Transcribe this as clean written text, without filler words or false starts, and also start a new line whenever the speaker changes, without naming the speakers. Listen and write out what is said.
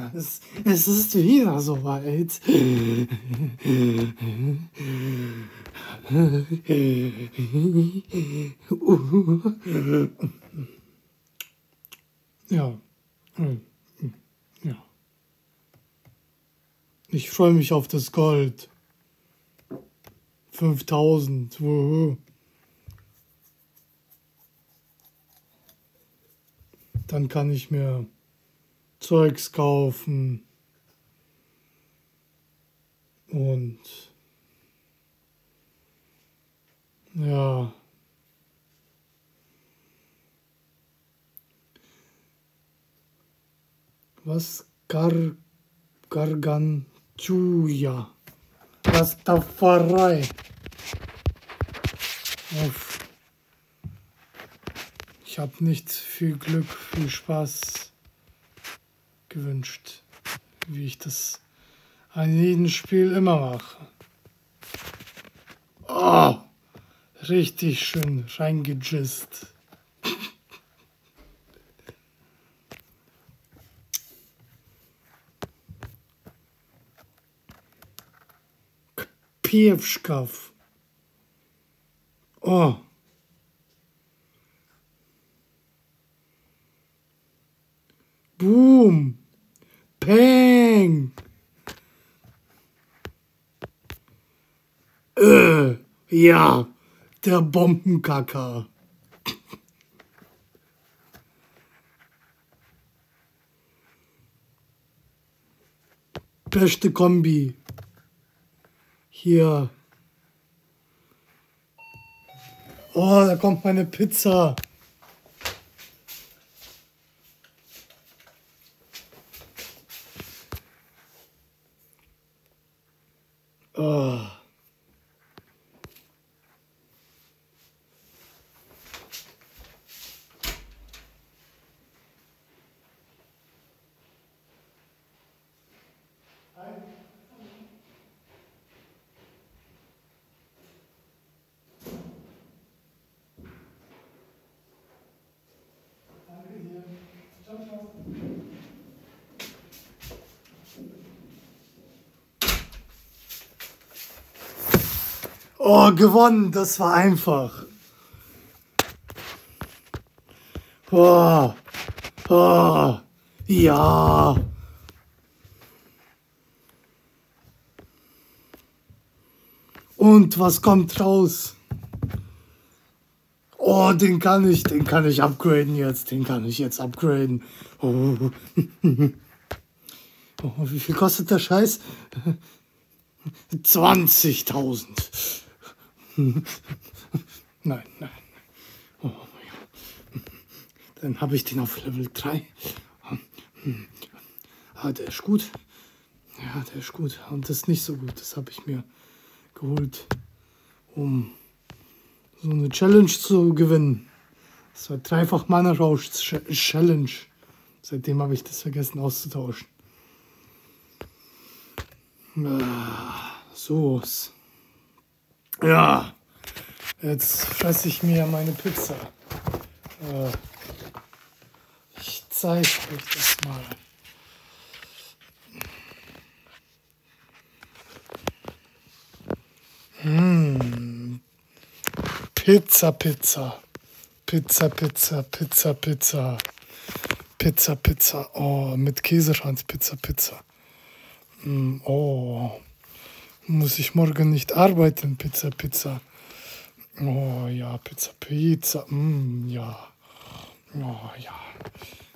Es ist wieder soweit. Ja. Ja. Ich freue mich auf das Gold. 5000. Wuhu. Dann kann ich mir Zeugs kaufen und ja, was Gargantuja, Rastafari. Uff. Ich habe nicht viel Glück, viel Spaß gewünscht, wie ich das an jedem Spiel immer mache. Oh, richtig schön reingejist. Piewschkaw. Oh. Boom. Peng. Ja, der Bombenkacker. Beste Kombi. Hier. Oh, da kommt meine Pizza. Oh. Danke dir. Ciao, ciao. Oh, gewonnen. Das war einfach. Oh, oh, ja. Und was kommt raus? Oh, den kann ich upgraden jetzt. Den kann ich jetzt upgraden. Oh. Oh, wie viel kostet der Scheiß? 20.000. Nein. Oh, ja. Dann habe ich den auf Level 3. Ah, der ist gut. Ja, der ist gut. Und das ist nicht so gut. Das habe ich mir geholt, um so eine Challenge zu gewinnen. Das war dreifach Mana Rausch Challenge. Seitdem habe ich das vergessen auszutauschen. So. Ja. Jetzt fresse ich mir meine Pizza. Ich zeige euch das mal. Pizza. Oh, mit Käserand Pizza. Oh, muss ich morgen nicht arbeiten? Pizza. Oh ja, Pizza. Ja. Oh ja.